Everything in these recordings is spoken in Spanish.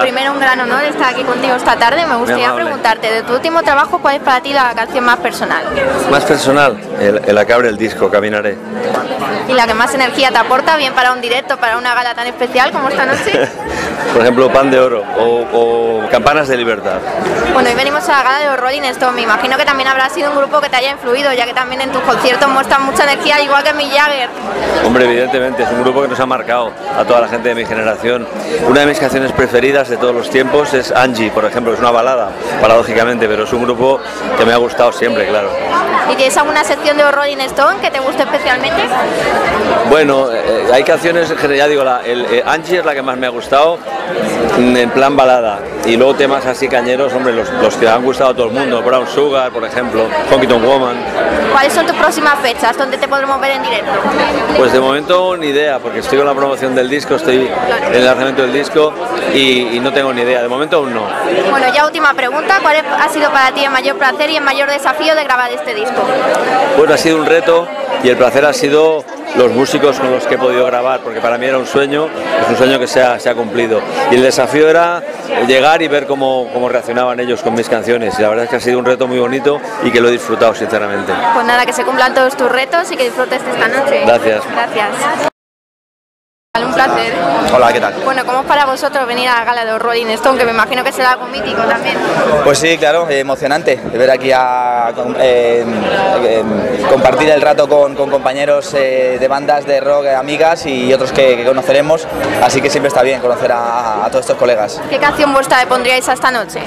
primero un gran honor estar aquí contigo esta tarde. Me gustaría preguntarte, de tu último trabajo, ¿cuál es para ti la canción más personal? Más personal, el acabe el disco, Caminaré. ¿Y la que más energía te aporta, bien para un directo, para una gala tan especial como esta noche? Por ejemplo, Pan de Oro o Campanas de Libertad. Bueno, hoy venimos a la gala de los Rolling Stones. Me imagino que también habrá sido un grupo que te haya influido, ya que también en tus conciertos muestran mucha energía, igual que Mick Jagger. Hombre, evidentemente, es un grupo que nos ha marcado a toda la gente de mi generación. Una de mis canciones preferidas de todos los tiempos es Angie, por ejemplo, es una balada, paradójicamente, pero es un grupo que me ha gustado siempre, claro. ¿Y tienes alguna sección de los Rolling Stones que te guste especialmente? Bueno, hay canciones, ya digo, Angie es la que más me ha gustado, en plan balada, y luego temas así cañeros, hombre, los que han gustado a todo el mundo, Brown Sugar, por ejemplo, Honky Tonk Woman. ¿Cuáles son tus próximas fechas? ¿Dónde te podremos ver en directo? Pues de momento ni idea, porque estoy con la promoción del disco, estoy en el lanzamiento del disco y no tengo ni idea, de momento aún no. Bueno, ya última pregunta, ¿cuál ha sido para ti el mayor placer y el mayor desafío de grabar este disco? Bueno, ha sido un reto y el placer ha sido los músicos con los que he podido grabar, porque para mí era un sueño, es un sueño que se ha cumplido. Y el desafío era llegar y ver cómo reaccionaban ellos con mis canciones. Y la verdad es que ha sido un reto muy bonito y que lo he disfrutado, sinceramente. Pues nada, que se cumplan todos tus retos y que disfrutes esta noche. Gracias. Gracias. Un placer. Hola, ¿qué tal? Bueno, ¿cómo es para vosotros venir a la gala de los Rolling Stones? Que me imagino que será algo mítico también. Pues sí, claro, emocionante ver aquí a compartir el rato con compañeros de bandas de rock, amigas y otros que conoceremos, así que siempre está bien conocer a todos estos colegas. ¿Qué canción vuestra le pondríais a esta noche?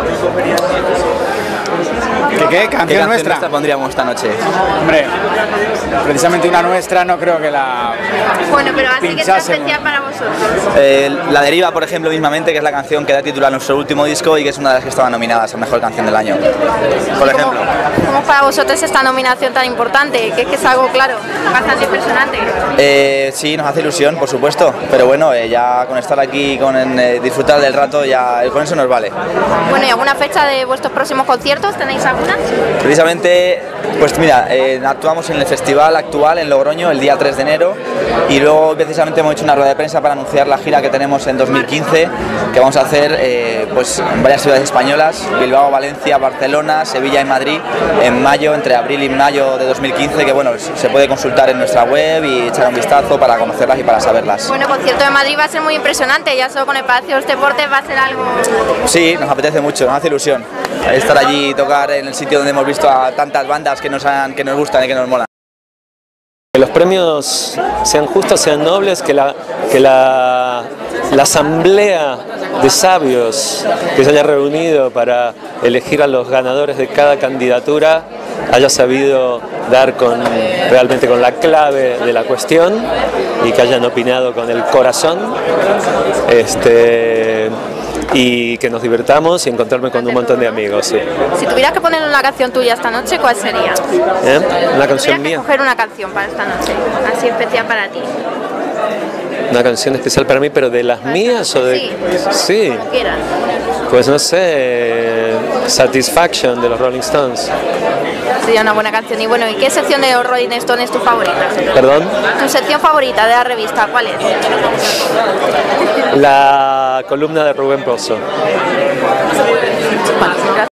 ¿Qué canción nuestra pondríamos esta noche? Hombre, precisamente una nuestra no creo que la... Bueno, pero así que sea especial para vosotros. La Deriva, por ejemplo, mismamente, que es la canción que da título a nuestro último disco y que es una de las que estaban nominadas a Mejor Canción del Año, por ejemplo. ¿Cómo es para vosotros esta nominación tan importante? Que es que es algo, claro, bastante impresionante. Sí, nos hace ilusión, por supuesto, pero bueno, ya con estar aquí, con disfrutar del rato, ya con eso nos vale. Bueno, ¿y alguna fecha de vuestros próximos conciertos? ¿Tenéis alguna? Precisamente, pues mira, actuamos en el festival actual en Logroño el día 3 de enero y luego precisamente hemos hecho una rueda de prensa para anunciar la gira que tenemos en 2015, que vamos a hacer pues en varias ciudades españolas, Bilbao, Valencia, Barcelona, Sevilla y Madrid, en mayo, entre abril y mayo de 2015, que bueno, se puede consultar en nuestra web y echar un vistazo para conocerlas y para saberlas. Bueno, el concierto de Madrid va a ser muy impresionante, ya solo con el Palacio de los Deportes va a ser algo... Sí, nos apetece mucho, nos hace ilusión estar allí y tocar en el sitio donde hemos visto a tantas bandas que nos gustan y que nos molan. Que los premios sean justos, sean nobles, que la asamblea de sabios que se haya reunido para elegir a los ganadores de cada candidatura haya sabido dar realmente con la clave de la cuestión y que hayan opinado con el corazón. Y que nos divertamos y encontrarme con un montón de amigos. Sí. Si tuvieras que poner una canción tuya esta noche, ¿cuál sería? ¿Una canción mía? Escoger una canción para esta noche, así especial para ti. Una canción especial para mí, pero ¿de las mías o de...? Sí, sí. Como quieras. Pues no sé, Satisfaction de los Rolling Stones. Sería una buena canción. Y bueno, ¿y qué sección de los Rolling Stones es tu favorita? ¿Perdón? ¿Tu sección favorita de la revista cuál es? La columna de Rubén Pozo. Vale, gracias.